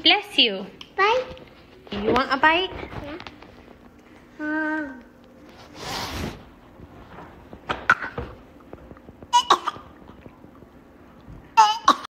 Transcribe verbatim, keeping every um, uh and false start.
Bless you. Bye. You want a bite? Yeah. Um.